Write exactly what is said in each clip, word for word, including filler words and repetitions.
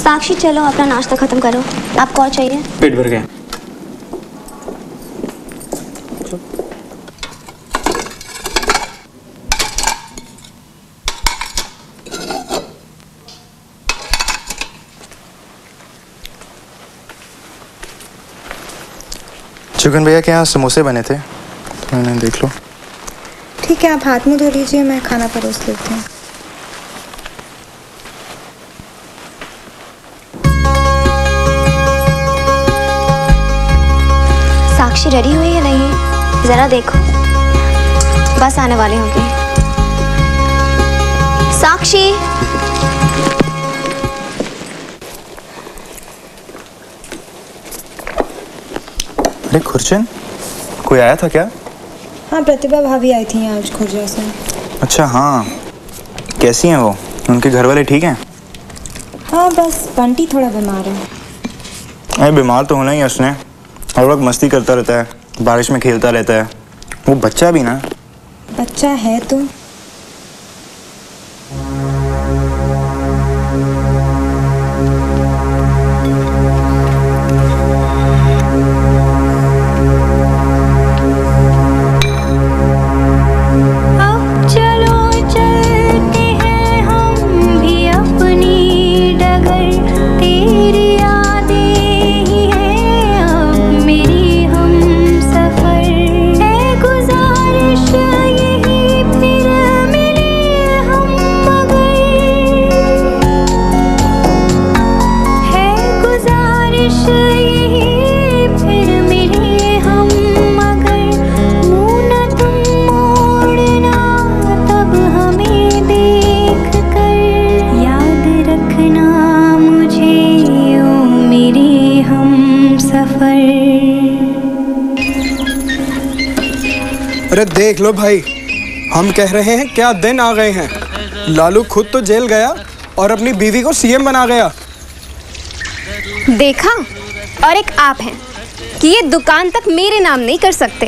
साक्षी चलो अपना नाश्ता खत्म करो। आपको और चाहिए? पेट भर गया। चिकन भैया के यहाँ समोसे बने थे, तो मैंने देख लो। ठीक है, आप हाथ मुँह धो लीजिए, मैं खाना परोस लेती हूँ। साक्षी रेडी हुई है नहीं? जरा देखो, बस आने वाले होंगे। साक्षी, अरे खुर्चन, कोई आया था क्या? हाँ, प्रतिभा भाभी आई थी आज खुर्जा से। अच्छा हाँ, कैसी हैं वो? उनके घर वाले ठीक हैं? हाँ, बस बंटी थोड़ा बीमार है। अरे बीमार तो होना ही है उसने, हर वक्त मस्ती करता रहता है, बारिश में खेलता रहता है। वो बच्चा भी ना। बच्चा है तो देख लो भाई, हम कह रहे हैं क्या दिन आ गए हैं। लालू खुद तो जेल गया और अपनी बीवी को सीएम बना गया। देखा, और एक आप हैं कि ये दुकान तक मेरे नाम नहीं कर सकते।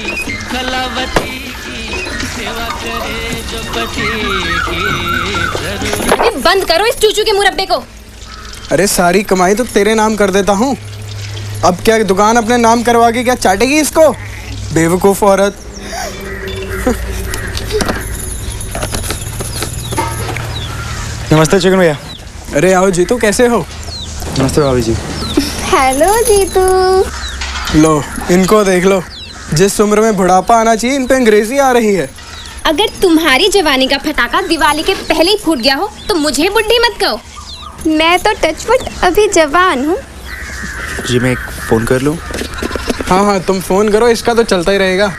अरे बंद करो इस चूचू के मुरब्बे को। अरे सारी कमाई तो तेरे नाम कर देता हूँ, अब क्या दुकान अपने नाम करवा के क्या चाटेगी इसको? बेवकूफ औरत। नमस्ते चिकन भैया। अरे आओ जीतू, कैसे हो? नमस्ते भाभी जी। हेलो जीतू। लो इनको देख लो, जिस उम्र में बुढ़ापा आना चाहिए इन पे अंग्रेजी आ रही है। अगर तुम्हारी जवानी का फटाका दिवाली के पहले ही फूट गया हो तो मुझे बुढ़ी मत कहो। मैं तो टचवुड अभी जवान हूँ। जी मैं एक फोन कर लूँ? हाँ हाँ तुम फोन करो, इसका तो चलता ही रहेगा।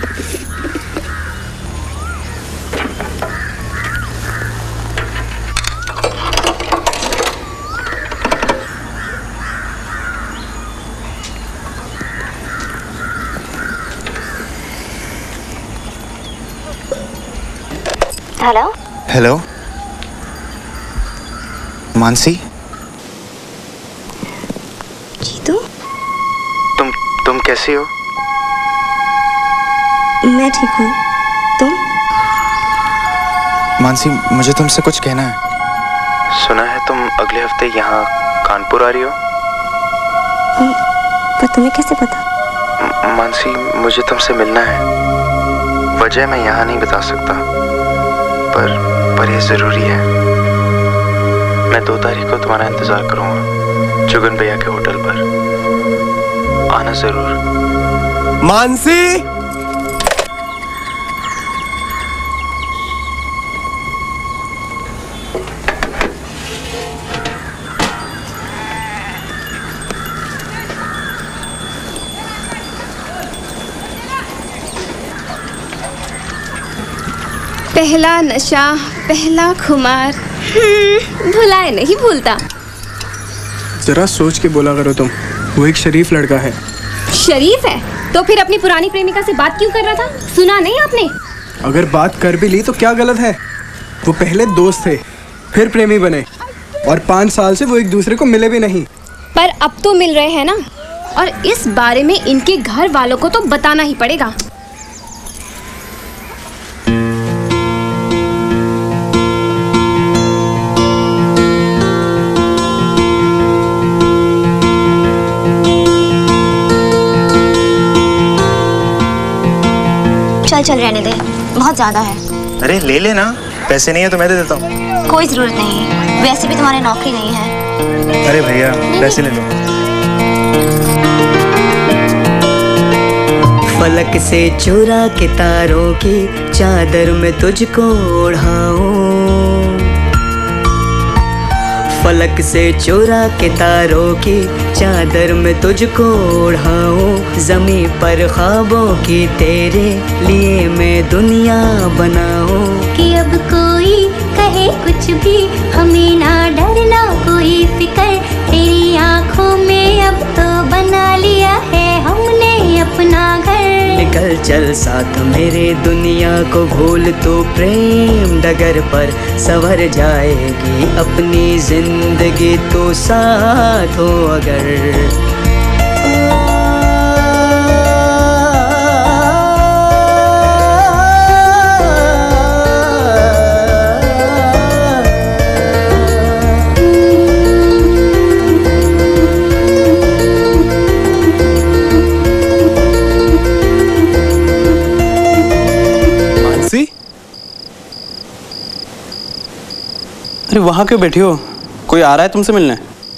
Hello hello Mansi. जीतू, तुम तुम कैसी हो? मैं ठीक हूँ, तुम? मानसी मुझे तुमसे कुछ कहना है। सुना है तुम अगले हफ्ते यहाँ कानपुर आ रही हो? पर तुम्हें कैसे पता? मानसी मुझे तुमसे मिलना है, वजह मैं यहाँ नहीं बता सकता, पर पर ये जरूरी है। मैं दो तारीख को तुम्हारा इंतजार करूंगा जुगन भैया के होटल पर, आना जरूर। मानसी, पहला नशा, पहला खुमार, भुलाए नहीं भूलता। जरा सोच के बोला करो तुम, वो एक शरीफ लड़का है। शरीफ है तो फिर अपनी पुरानी प्रेमिका से बात क्यों कर रहा था? सुना नहीं आपने? अगर बात कर भी ली तो क्या गलत है? वो पहले दोस्त थे, फिर प्रेमी बने, और पाँच साल से वो एक दूसरे को मिले भी नहीं। पर अब तो मिल रहे हैं ना, और इस बारे में इनके घर वालों को तो बताना ही पड़ेगा। चल चल रहने दे, बहुत ज्यादा है। अरे ले लेना, पैसे नहीं है तो मैं दे देता हूँ। कोई जरूरत नहीं, वैसे भी तुम्हारी नौकरी नहीं है। अरे भैया पैसे ले लो। फलक से चुरा के तारों की चादर में तुझको ओढ़ाऊं, फलक से चुरा के तारों की चादर में तुझको ओढ़ाऊं, ज़मीं पर ख्वाबों की तेरे लिए मैं दुनिया बनाऊं। कि अब कोई कहे कुछ भी हमें ना डरना कोई फिकर, तेरी आंखों में अब तो बना लिया है हमने अपना घर। निकल चल साथ मेरे, दुनिया को भूल तो प्रेम डगर पर संवर जाएगी अपनी जिंदगी तो साथ हो अगर। अरे वहाँ क्यों बैठी हो? कोई आ रहा है तुमसे मिलने?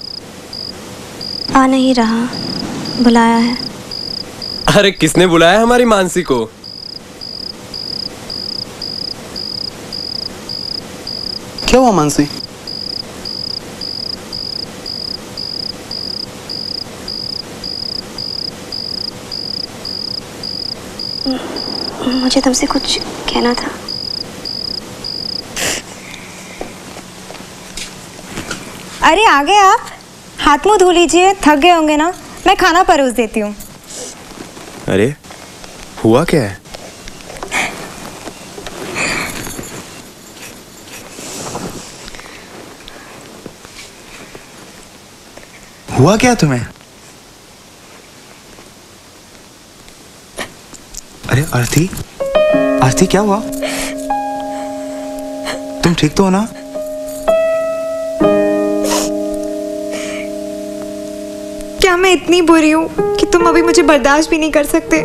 आ नहीं रहा, बुलाया है। अरे किसने बुलाया हमारी मानसी को? क्या हुआ मानसी? मुझे तुमसे कुछ कहना था। अरे आ गए आप? हाथ मुंह धो लीजिए, थक गए होंगे ना, मैं खाना परोस देती हूँ। अरे हुआ क्या है? हुआ क्या तुम्हें? अरे आरती, आरती क्या हुआ? तुम ठीक तो हो ना? क्या मैं इतनी बुरी हूँ कि तुम अभी मुझे बर्दाश्त भी नहीं कर सकते?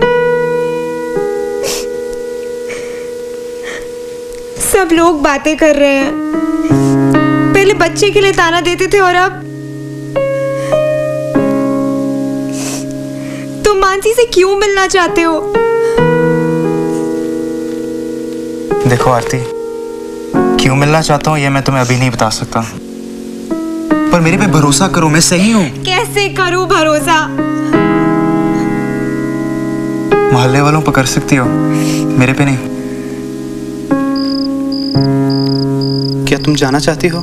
सब लोग बातें कर रहे हैं, पहले बच्चे के लिए ताना देते थे और अब तुम मानसी से क्यों मिलना चाहते हो? देखो आरती, क्यों मिलना चाहता हूँ ये मैं तुम्हें अभी नहीं बता सकता, पर मेरे पे भरोसा करो, मैं सही हूँ। कैसे करूँ भरोसा? मोहल्ले वालों पर कर सकती हो, मेरे पे नहीं। क्या तुम जाना चाहती हो?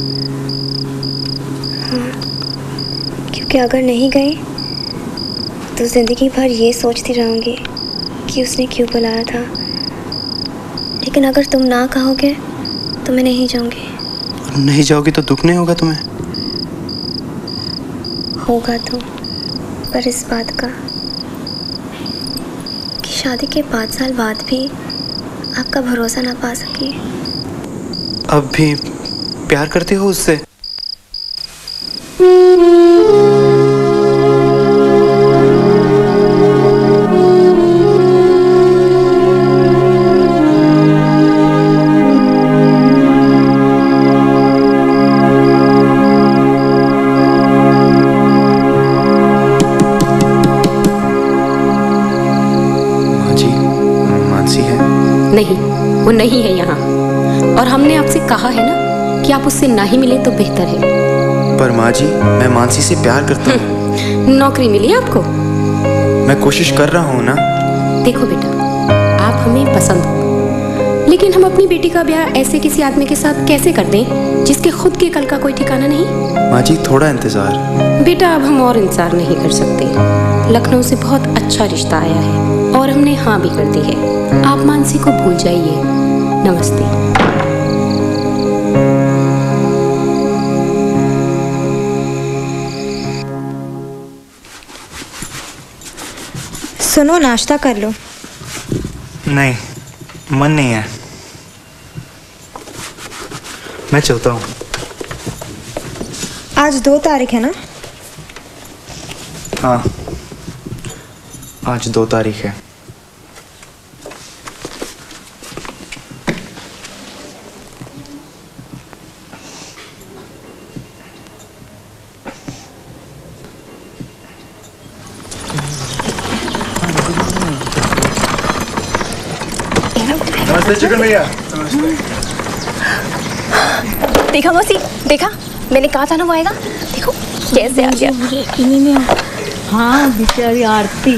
हाँ, क्योंकि अगर नहीं गई तो जिंदगी भर ये सोचती रहूंगी कि उसने क्यों बुलाया था। लेकिन अगर तुम ना कहोगे तो मैं नहीं जाऊंगी। नहीं जाओगी तो दुख नहीं होगा तुम्हें? होगा तो, पर इस बात का कि शादी के पाँच साल बाद भी आपका भरोसा ना पा सकी। अब भी प्यार करती हो उससे? नहीं, वो नहीं है यहाँ, और हमने आपसे कहा है ना कि आप उससे ना ही मिले तो बेहतर है। पर माँ जी, मैं मानसी से प्यार करता हूँ। नौकरी मिली आपको? मैं कोशिश कर रहा हूँ ना। देखो बेटा, आप हमें पसंद हो, लेकिन हम अपनी बेटी का ब्याह ऐसे किसी आदमी के साथ कैसे कर दें जिसके खुद के कल का कोई ठिकाना नहीं? माँ जी थोड़ा इंतजार। बेटा अब हम और इंतजार नहीं कर सकते। लखनऊ से बहुत अच्छा रिश्ता आया है और हमने हाँ भी कर दी है। आप मानसी को भूल जाइए। नमस्ते। सुनो, नाश्ता कर लो। नहीं, मन नहीं है, मैं चलता हूँ। आज दो तारीख है ना? हाँ, आज दो तारीख है। चिकन भैया। देखा मौसी, देखा मैंने कहा था ना वो आएगा। देखो कैसे आ गया। हाँ बेचारी आरती।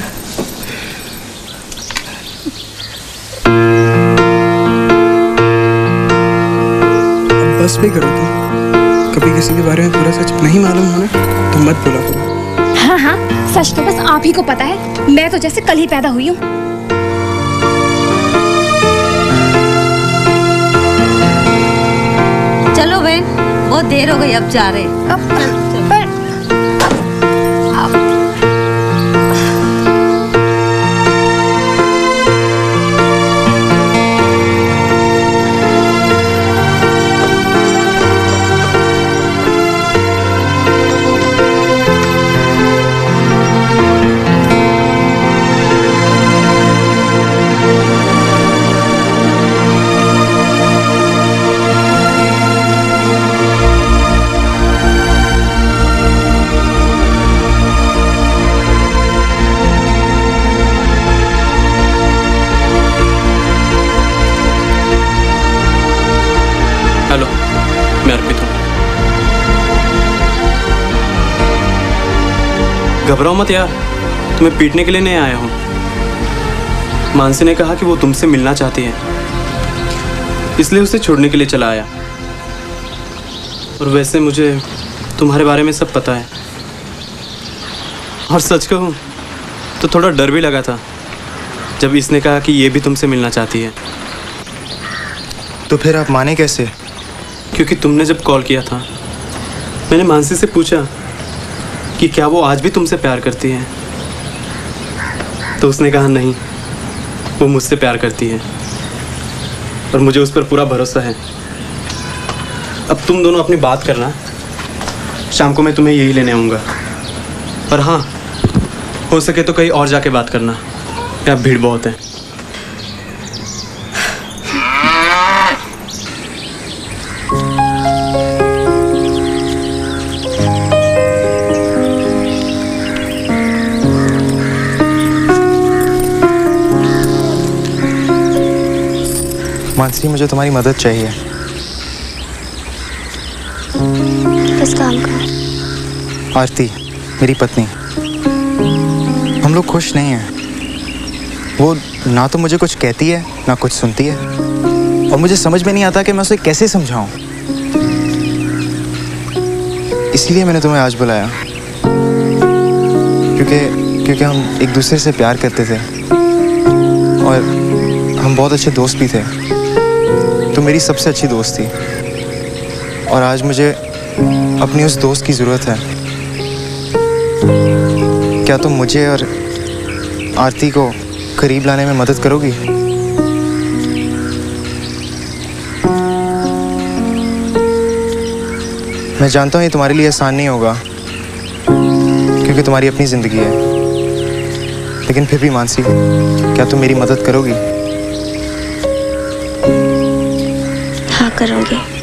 बस भी करो तुम, कभी किसी के बारे में पूरा सच नहीं मालूम होना तो मत बोला करो। हाँ हाँ, सच तो बस आप ही को पता है। मैं तो जैसे कल ही पैदा हुई हूँ। चलो बहन, बहुत देर हो गई, अब जा रहे। अब पर घबराओ मत यार, तुम्हें पीटने के लिए नहीं आया हूँ। मानसी ने कहा कि वो तुमसे मिलना चाहती है, इसलिए उसे छोड़ने के लिए चला आया। और वैसे मुझे तुम्हारे बारे में सब पता है, और सच कहूँ तो थोड़ा डर भी लगा था जब इसने कहा कि ये भी तुमसे मिलना चाहती है। तो फिर आप माने कैसे? क्योंकि तुमने जब कॉल किया था मैंने मानसी से पूछा कि क्या वो आज भी तुमसे प्यार करती है, तो उसने कहा नहीं, वो मुझसे प्यार करती है और मुझे उस पर पूरा भरोसा है। अब तुम दोनों अपनी बात करना, शाम को मैं तुम्हें यही लेने आऊँगा। और हाँ, हो सके तो कहीं और जाके बात करना, यहाँ भीड़ बहुत है। मानसी, मुझे तुम्हारी मदद चाहिए। किस काम का? आरती मेरी पत्नी, हम लोग खुश नहीं हैं। वो ना तो मुझे कुछ कहती है ना कुछ सुनती है, और मुझे समझ में नहीं आता कि मैं उसे कैसे समझाऊं। इसलिए मैंने तुम्हें आज बुलाया, क्योंकि क्योंकि हम एक दूसरे से प्यार करते थे और हम बहुत अच्छे दोस्त भी थे। तो मेरी सबसे अच्छी दोस्त थी और आज मुझे अपनी उस दोस्त की ज़रूरत है। क्या तुम मुझे और आरती को करीब लाने में मदद करोगी? मैं जानता हूँ ये तुम्हारे लिए आसान नहीं होगा क्योंकि तुम्हारी अपनी ज़िंदगी है, लेकिन फिर भी मानसी, क्या तुम मेरी मदद करोगी? हाँ करूँगी।